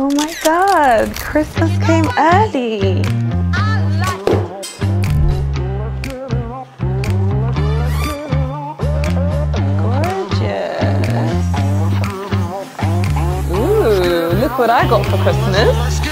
Oh my God, Christmas came early. Gorgeous. Ooh, look what I got for Christmas.